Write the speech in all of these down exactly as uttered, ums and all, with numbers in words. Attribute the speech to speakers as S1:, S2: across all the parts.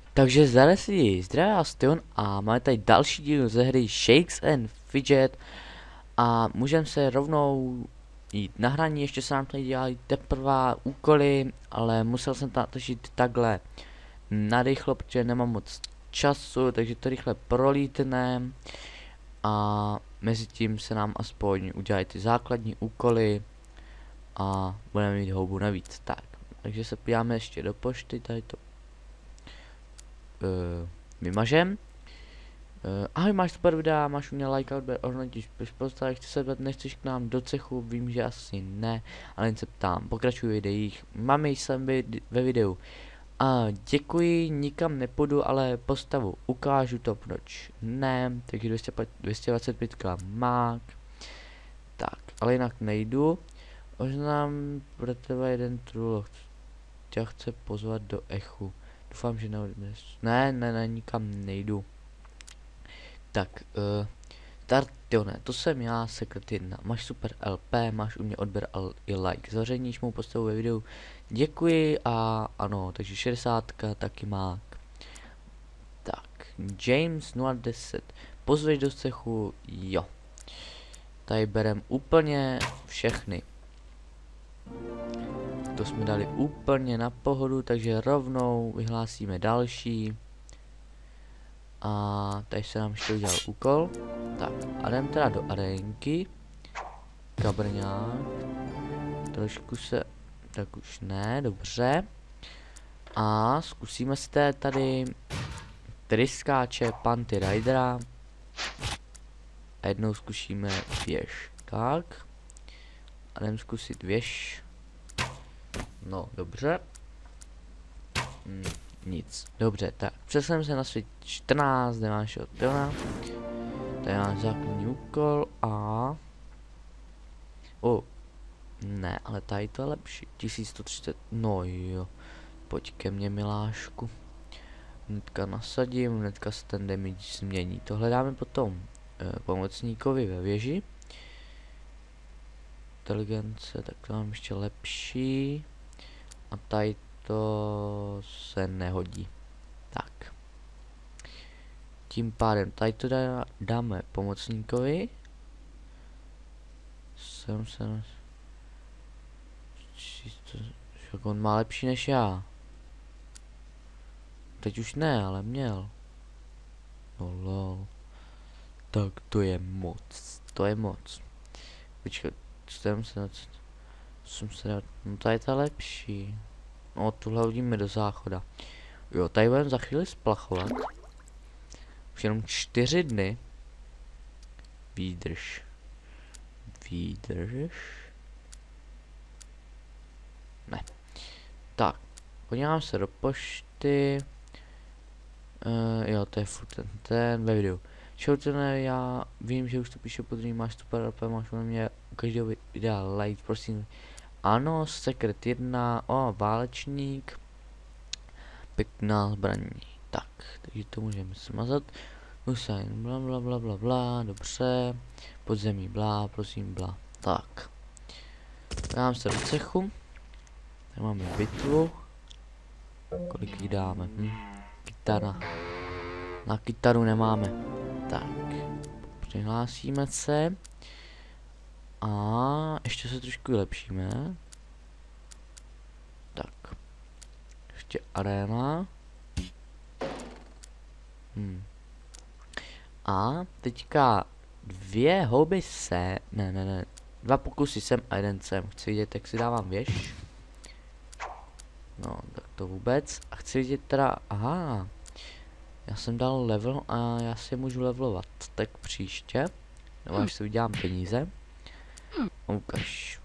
S1: Takže zde si zdravím vás Tion a máme tady další díl ze hry Shakes and Fidget a můžeme se rovnou jít na hraní, ještě se nám tady dělají teprve úkoly, ale musel jsem to natočit takhle narychlo, protože nemám moc času, takže to rychle prolítnem a mezi tím se nám aspoň udělají ty základní úkoly a budeme mít houbu navíc. Tak, takže se podíváme ještě do pošty, tady to Uh, vymažem. Uh, ahoj, máš super videa, máš u mě like, odběr, ohodnotíš, piš postavy, chci se ptat, nechceš k nám do cechu, vím, že asi ne, ale jen se ptám, pokračuji v videích, máme jsem vid ve videu. A děkuji, nikam nepůjdu, ale postavu ukážu to, proč ne, takže dvě stě dvacet pět mák. Tak, ale jinak nejdu. Oznám pro tebe jeden trulo, tě chce pozvat do echu. Doufám, že neodnes. Ne, ne, ne, nikam nejdu. Tak, uh, Tartione, to jsem já, Sekret jedna. Máš super L P, máš u mě odběr i like. Zveřejníš mou postavu ve videu. Děkuji a ano, takže šedesátka taky mák. Tak, James nula deset. Pozveš do cechu, jo. Tady berem úplně všechny. To jsme dali úplně na pohodu, takže rovnou vyhlásíme další. A tady se nám ještě udělal úkol. Tak, a jdem teda do arénky. Kabrňák. Trošku se... Tak už ne, dobře. A zkusíme si tady tryskáče Panty Ridera. A jednou zkusíme věž. Tak. A jdem zkusit věž. No, dobře. Hmm, nic. Dobře, tak. Přesuneme se na svět čtrnáct, kde máš od Teona. Tady máš základní úkol a... O. Ne, ale tady to je lepší. tisíc sto třicet. No jo. Pojď ke mně, milášku. Hnedka nasadím, hnedka se ten damage změní. Tohle dáme potom e, pomocníkovi ve věži. Inteligence, tak to mám ještě lepší. A tady to se nehodí. Tak. Tím pádem tady to dá, dáme pomocníkovi. Jsem se... Jak on má lepší než já. Teď už ne, ale měl. No lol. Tak to je moc. To je moc. Počkej, jsem se... Jsem se... No tady je ta lepší. No, tuhle hodíme do záchoda. Jo, tady budeme za chvíli splachovat. Už jenom čtyři dny. Výdrž. Výdrž. Ne. Tak. Podívám se do pošty. Uh, jo, to je furt ten, ten ve videu. Šoutene, já vím, že už to píše podruhý, máš super R P, máš u mě u každého videa like, prosím. Ano, Sekret jedna, o, válečník. Pěkná zbraní. Tak, takže to můžeme smazat. Usain, bla bla bla bla bla, dobře. Podzemí, bla, prosím, bla. Tak. Dám se do cechu. Tady máme bitvu. Kolik jí dáme? Hm? Kytara. Na kytaru nemáme. Tak. Přihlásíme se. A ještě se trošku vylepšíme. Tak. Ještě arena. Hmm. A teďka dvě houby se... Ne, ne, ne. Dva pokusy sem a jeden sem. Chci vidět, jak si dávám věž. No, tak to vůbec. A chci vidět teda... Aha. Já jsem dal level a já si můžu levelovat. Tak příště. Nebo až si udělám peníze. Ukaž.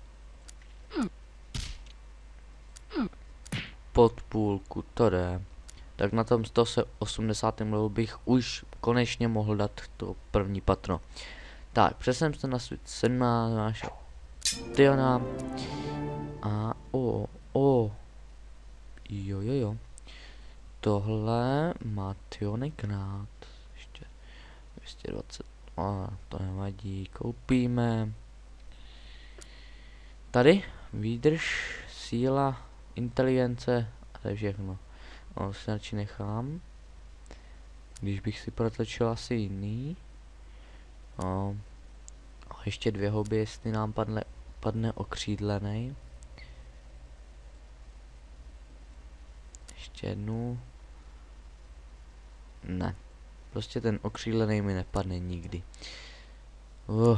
S1: Pod půlku, to jde. Tak na tom sto osmdesátém levelu bych už konečně mohl dát to první patro. Tak, přesem se na svět sedmnáct, máš Tiona. A o, o. Jo, jo, jo. Tohle má Tionekrát. Ještě dvě stě dvacet. A to nevadí, koupíme. Tady výdrž, síla, inteligence a to je všechno. No, si radši nechám. Když bych si protočil asi jiný. No. A ještě dvě houby, jestli nám padne, padne okřídlený. Ještě jednu. Ne. Prostě ten okřídlený mi nepadne nikdy. Uh.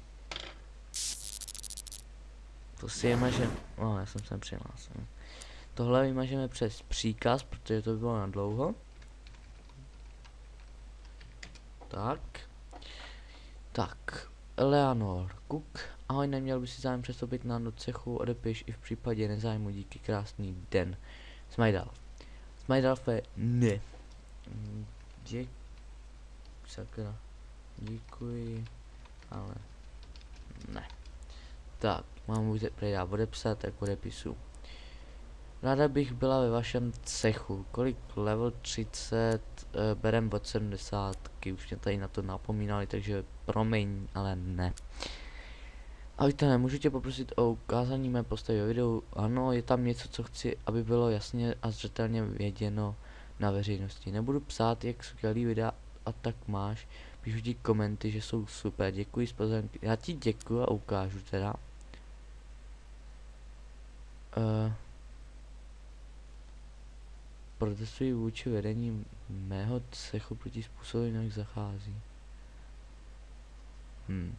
S1: To si vymažeme. No, já jsem sem přihlásil. Tohle vymažeme přes příkaz, protože to by bylo na dlouho. Tak. Tak. Eleanor Cook. Ahoj, neměl by si zájem přestoupit nám do cechu, odepiš i v případě nezájmu, díky, krásný den. Smajdal. Smajdalfe, ne. Děk... Sakra. Děkuji. Ale... Ne. Tak, mám už predá odepsat, tak odepisu. Ráda bych byla ve vašem cechu. Kolik level třicet, e, berem od sedmdesátky, už mě tady na to napomínali, takže promiň, ale ne. Ahojte, nemůžu tě poprosit o ukázání mé postavy o videu? Ano, je tam něco, co chci, aby bylo jasně a zřetelně věděno na veřejnosti. Nebudu psát, jak skvělý videa a tak máš, píšu ti komenty, že jsou super, děkuji z pozornosti. Já ti děkuji a ukážu teda. Uh, protestuji vůči vedení mého cechu proti způsobu, jinak zachází. Hmm.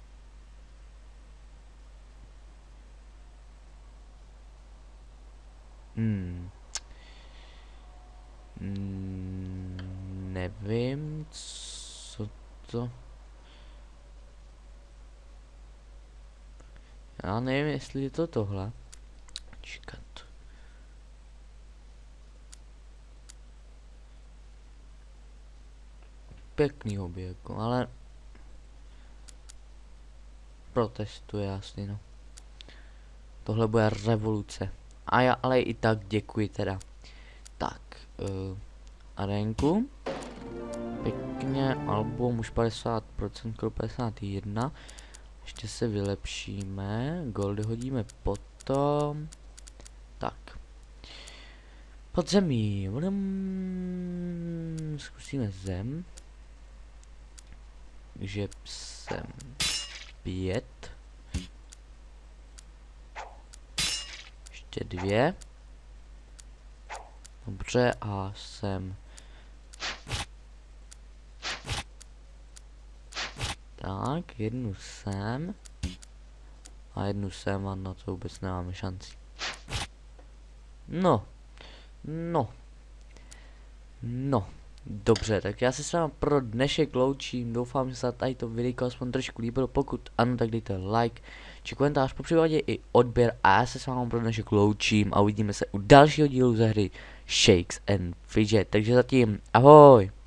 S1: Hmm. Hmm. Nevím, co to... Já nevím, jestli je to tohle. Čekat. Pěkný hobby, jako, ale... Protestuje asi, no. Tohle bude revoluce. A já ale i tak děkuji teda. Tak, uh, arénku. Pěkně, album už padesát procent, skoro padesát jedna. Ještě se vylepšíme. Goldy hodíme potom. Tak. Podzemí. Budem... Zkusíme zem. Takže jsem pět. Ještě dvě. Dobře, a jsem... Tak, jednu sem. A jednu sem a na to vůbec nemáme šanci. No. No. No. Dobře, tak já se s vámi pro dnešek loučím. Doufám, že se tady to videjko aspoň trošku líbilo. Pokud ano, tak dejte like či komentář, popřípadě i odběr. A já se s vámi pro dnešek loučím a uvidíme se u dalšího dílu ze hry Shakes and Fidget. Takže zatím ahoj.